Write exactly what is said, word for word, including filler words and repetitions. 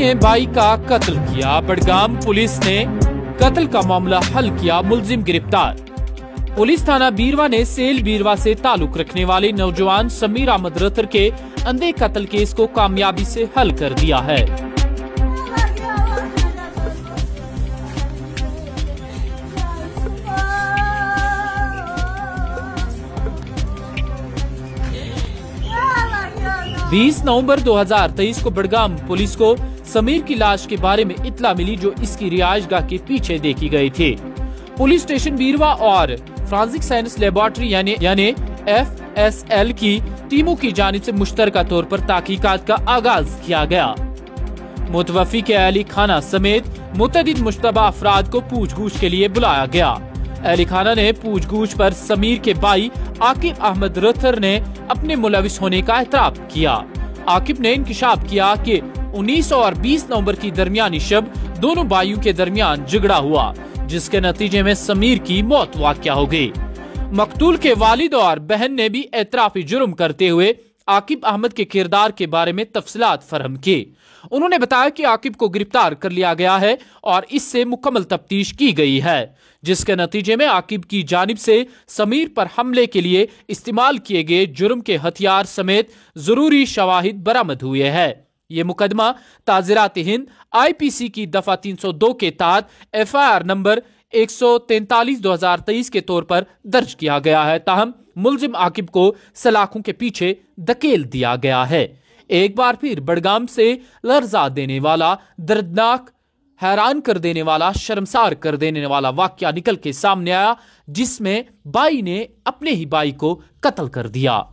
ने भाई का कत्ल किया। बडगाम पुलिस ने कत्ल का मामला हल किया, मुलजिम गिरफ्तार। पुलिस थाना बीरवा ने सेल बीरवा से ताल्लुक रखने वाले नौजवान समीर अहमद रतर के अंधे कत्ल केस को कामयाबी से हल कर दिया है। बीस नवंबर दो हज़ार तेईस को बडगाम पुलिस को समीर की लाश के बारे में इत्तला मिली, जो इसकी रिहायशगाह के पीछे देखी गई थी। पुलिस स्टेशन बीरवा और फोरेंसिक साइंस लेबोरेटरी यानी यानी एफ एस एल की टीमों की जानिब से मुश्तरका तौर पर तहकीकात का आगाज किया गया। मुतवफ़ी के अली खाना समेत मुतअद्दिद मुश्तबा अफराद को पूछगूछ के लिए बुलाया गया। अली खाना ने पूछगूछ पर समीर के भाई आकिब अहमद रतर ने अपने मुलविस होने का एतराफ किया। आकिब ने इंकिशाफ किया कि उन्नीस और बीस नवंबर की दरमियानी शब दोनों भाइयों के दरमियान झगड़ा हुआ, जिसके नतीजे में समीर की मौत वाक़या हो गई। मकतूल के वालिद और बहन ने भी एतराफी जुर्म करते हुए आकिब अहमद के किरदार के बारे में तफसीलात फरहम की। उन्होंने बताया कि आकिब को गिरफ्तार कर लिया गया है और इससे मुकम्मल तफ्तीश की गई है, जिसके नतीजे में आकिब की जानिब से समीर पर हमले के लिए इस्तेमाल किए गए जुर्म के हथियार समेत जरूरी शवाहिद बरामद हुए हैं। ये मुकदमा ताज़ीरात हिंद आई पी सी की दफा तीन सौ दो के तहत एफ आई आर नंबर एक सौ तैंतालीस दो हजार तेईस के तौर पर दर्ज किया गया है। ताहम मुलजिम आकिब को सलाखों के पीछे धकेल दिया गया है। एक बार फिर बडगाम से लर्जा देने वाला, दर्दनाक, हैरान कर देने वाला, शर्मसार कर देने वाला वाकया निकल के सामने आया, जिसमें भाई ने अपने ही भाई को कत्ल कर दिया।